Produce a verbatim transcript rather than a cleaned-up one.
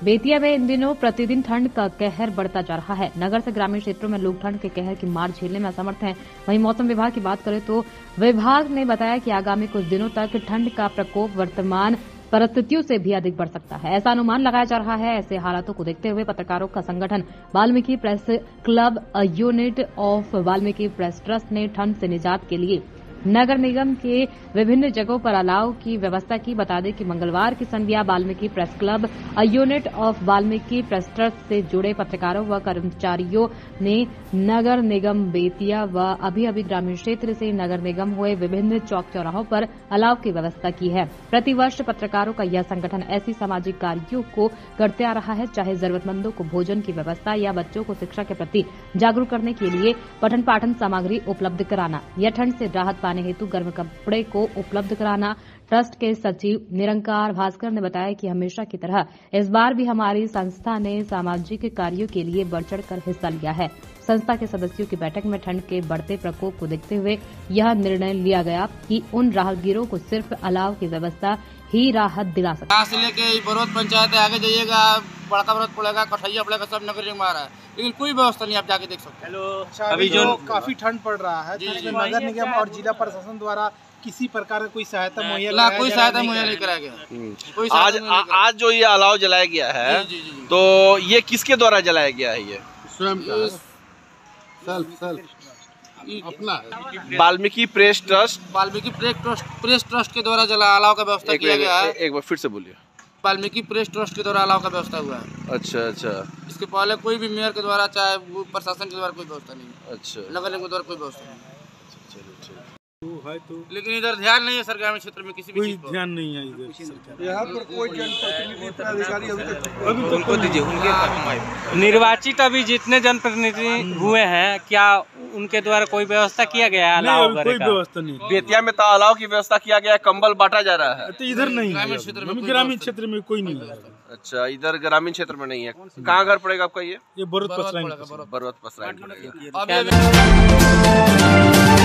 बेतिया में इन दिनों प्रतिदिन ठंड का कहर बढ़ता जा रहा है। नगर से ग्रामीण क्षेत्रों में लोग ठंड के कहर की मार झेलने में असमर्थ हैं। वहीं मौसम विभाग की बात करें तो विभाग ने बताया कि आगामी कुछ दिनों तक ठंड का प्रकोप वर्तमान परिस्थितियों से भी अधिक बढ़ सकता है, ऐसा अनुमान लगाया जा रहा है। ऐसे हालातों को देखते हुए पत्रकारों का संगठन Valmiki press club, a unit of Valmiki press trust ने ठंड से निजात के लिए नगर निगम के विभिन्न जगहों पर अलाव की व्यवस्था की। बता दें कि मंगलवार की संध्या Valmiki press club, a unit of Valmiki press trust से जुड़े पत्रकारों व कर्मचारियों ने नगर निगम बेतिया व अभी अभी ग्रामीण क्षेत्र से नगर निगम हुए विभिन्न चौक चौराहों पर अलाव की व्यवस्था की है। प्रतिवर्ष पत्रकारों का यह संगठन ऐसी सामाजिक कार्यों को करते आ रहा है, चाहे जरूरतमंदों को भोजन की व्यवस्था या बच्चों को शिक्षा के प्रति जागरूक करने के लिए पठन पाठन सामग्री उपलब्ध कराना या ठंड से राहत पाने हेतु गर्म कपड़े को उपलब्ध कराना। ट्रस्ट के सचिव निरंकार भास्कर ने बताया कि हमेशा की तरह इस बार भी हमारी संस्था ने सामाजिक कार्यों के लिए बढ़ चढ़कर हिस्सा लिया है। संस्था के सदस्यों की बैठक में ठंड के बढ़ते प्रकोप को देखते हुए यह निर्णय लिया गया कि उन राहगीरों को सिर्फ अलाव की व्यवस्था ही राहत दिला सकती है। यहाँ से लेके बरोद पंचायत है, आगे जाइएगा बड़का बरोद पड़ेगा, कठैया पड़ेगा, सब नगर निगम आ रहा है, लेकिन कोई व्यवस्था नहीं, आप जाके देख सकते हैं। हेलो, अभी जो काफी ठंड पड़ रहा है, तो नगर निगम और जिला प्रशासन द्वारा किसी प्रकार की कोई सहायता मुहैया कोई सहायता मुहैया नहीं कराया गया। आज आ, आज जो ये अलाव जलाया गया है, जी, जी, जी, तो ये किसके द्वारा जलाया गया है? ये स्वयं का सेल्फ सेल्फ अपना है। Valmiki press trust Valmiki press trust press trust के द्वारा जला अलाव का व्यवस्था किया गया है। एक बार फिर से बोलिए। वाल्मीकि प्रेस ट्रस्ट के द्वारा अलाव का व्यवस्था हुआ है। अच्छा अच्छा। इसके पहले कोई भी मेयर के द्वारा चाहे वो प्रशासन के द्वारा कोई व्यवस्था नहीं। अच्छा। नगर निगम के द्वारा कोई व्यवस्था नहीं। चलो ठीक। है तो लेकिन इधर ध्यान नहीं है सर, ग्रामीण क्षेत्र में किसी भी कोई ध्यान नहीं है इधर सरकार। यहाँ पर कोई जनप्रतिनिधि अधिकारी अभी तक अभी उनको दीजिए, उनके निर्वाचित अभी जितने जनप्रतिनिधि हुए हैं, क्या उनके द्वारा कोई व्यवस्था किया गया है अलाव नहीं, कोई व्यवस्था नहीं। बेतिया में तो अलाव की व्यवस्था किया गया है, कंबल बांटा जा रहा है। तो इधर नहीं है, ग्रामीण क्षेत्र में ग्रामीण क्षेत्र में कोई नहीं है। अच्छा, इधर ग्रामीण क्षेत्र में नहीं है। कहाँ घर पड़ेगा आपका? ये ये बरोद पसराइन बरवत पसराइन पड़ेगा। अभी